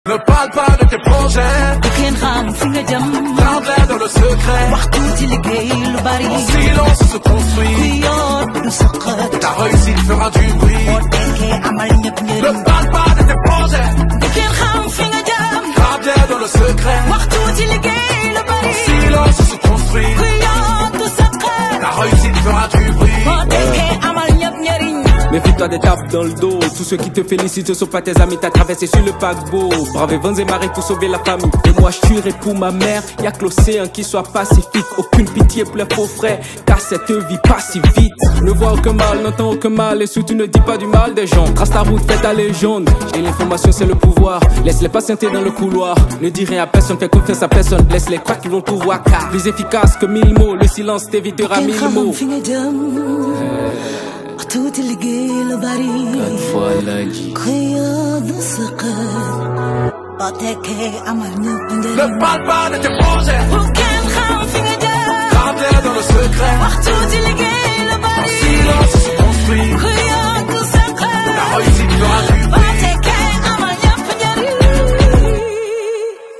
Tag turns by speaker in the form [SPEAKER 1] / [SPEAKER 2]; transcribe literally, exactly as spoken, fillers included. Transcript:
[SPEAKER 1] Ne parle pas de tes projets. Garde-les dans le secret. En silence se construit. Ta réussite fera du bruit. Ne parle pas de tes projets. Garde-les dans le secret. En silence se construit. Ta réussite fera du bruit.
[SPEAKER 2] Méfie-toi des tapes dans le dos. Tous ceux qui te félicitent ne sont pas tes amis. T'as traversé sur le paquebot. Bravé vents et marées pour sauver la famille. Et moi je tuerai pour ma mère. Y'a que l'océan qui soit pacifique. Aucune pitié pour les faux frères, car cette vie passe si vite. Ne vois aucun mal, n'entends aucun mal. Et surtout ne dis pas du mal des gens. Trace ta route, fais ta légende. Et l'information c'est le pouvoir. Laisse-les patienter dans le couloir. Ne dis rien à personne, fais confiance à personne. Laisse-les croire qu'ils vont tout voir, car plus efficace que mille mots. Le silence t'évitera mille mots. Quatre fois lundi.
[SPEAKER 1] Ne parle pas de tes projets. Garde-les dans le secret. En silence se construit. La réussite fera du bruit.